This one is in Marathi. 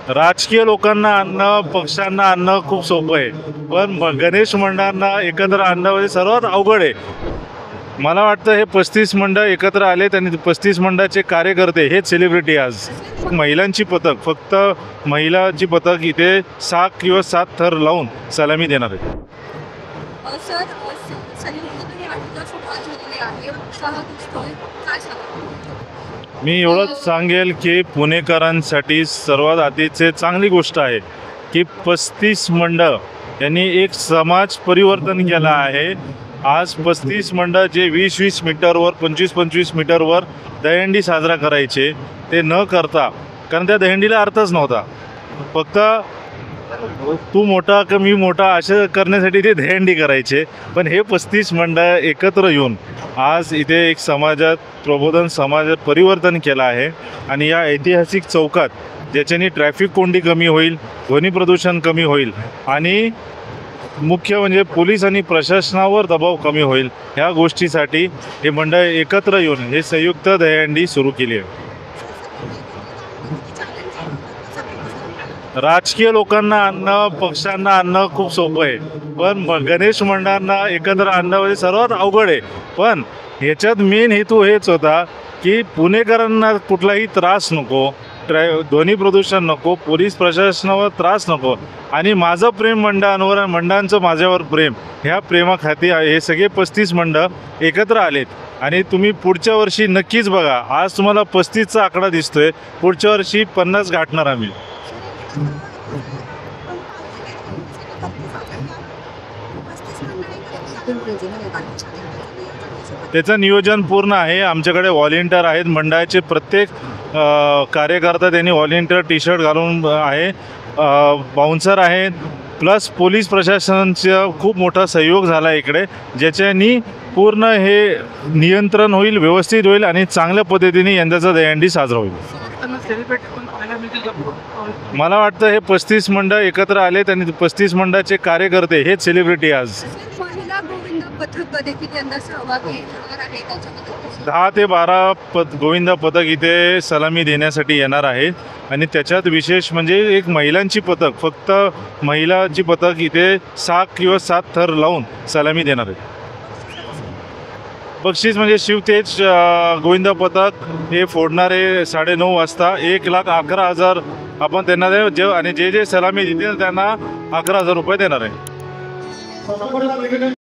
राजकीय लोकांना आणणं, पक्षांना आणणं खूप सोपं आहे, पण गणेश मंडळांना एकत्र आणणं म्हणजे सर्वात अवघड आहे. मला वाटतं हे 35 मंडळ एकत्र आलेत आणि 35 मंडळाचे कार्यकर्ते हेच सेलिब्रिटी आज. महिलांची पथक, फक्त महिलांची पथक इथे 6 किंवा 7 थर लावून सलामी देणार आहे. मी एवढंच सांगेल की पुणेकरांसाठी सर्वात आधीचे चांगली गोष्ट आहे की 35 मंडळ यांनी एक समाज परिवर्तन केलं आहे. आज 35 मंडळ जे 20-20 मीटरवर 25-25 मीटरवर दहीहंडी साजरा करायचे ते न करता, कारण त्या दहीहंडीला अर्थच नव्हता, फक्त तू मोठा का मी मोठा असं करण्यासाठी ते दहीहंडी करायचे. पण हे 35 मंडळ एकत्र येऊन आज इथे एक समाजात प्रबोधन, समाजात परिवर्तन केलं आहे. आणि या ऐतिहासिक चौकात ज्याच्याने ट्रॅफिक कोंडी कमी होईल, ध्वनी प्रदूषण कमी होईल आणि मुख्य म्हणजे पोलीस आणि प्रशासनावर दबाव कमी होईल, ह्या गोष्टीसाठी हे मंडळ एकत्र येऊन हे संयुक्त दहीहंडी सुरू केली आहे. राजकीय लोकांना आणणं, पक्षांना आणणं खूप सोपं आहे, पण गणेश मंडळांना एकत्र आणणं म्हणजे सर्वात अवघड आहे. पण ह्याच्यात मेन हेतू हेच होता की पुणेकरांना कुठलाही त्रास नको, ध्वनी प्रदूषण नको, पोलीस प्रशासनावर त्रास नको आणि माझं प्रेम मंडळांवर, मंडळांचं माझ्यावर प्रेम, ह्या प्रेमाखाती हे सगळे 35 मंडळ एकत्र आलेत. आणि तुम्ही पुढच्या वर्षी नक्कीच बघा, आज तुम्हाला 35चा आकडा दिसतोय, पुढच्या वर्षी 50 गाठणार आम्ही. त्याचं नियोजन पूर्ण आहे. आमच्याकडे व्हॉलेंटियर आहेत, मंडळाचे प्रत्येक कार्यकर्ता त्यांनी व्हॉलेंटियर टी शर्ट घालून आहे, बाउन्सर आहेत, प्लस पोलीस प्रशासनाचा खूप मोठा सहयोग झाला इकडे, ज्याच्यानी पूर्ण हे नियंत्रण होईल, व्यवस्थित होईल आणि चांगल्या पद्धतीने यंदाचा दहीहंडी साजरा होईल. मला वाटतं हे 35 मंडळ एकत्र आलेत आणि 35 मंडळाचे कार्यकर्ते हेच सेलिब्रिटी आज. 10 ते 12 गोविंदा पथक इथे सलामी देण्यासाठी येणार आहे. आणि त्याच्यात विशेष म्हणजे एक महिलांची पथक, फक्त महिलांची पथक इथे 6 किंवा 7 थर लावून सलामी देणार आहे. बक्षीस म्हणजे शिवतेज गोविंदा पथक हे फोडणारे 9:30 वाजता 1,11,000 आपण त्यांना आणि जे जे सलामी देतील त्यांना 11,000 रुपये देणार आहे.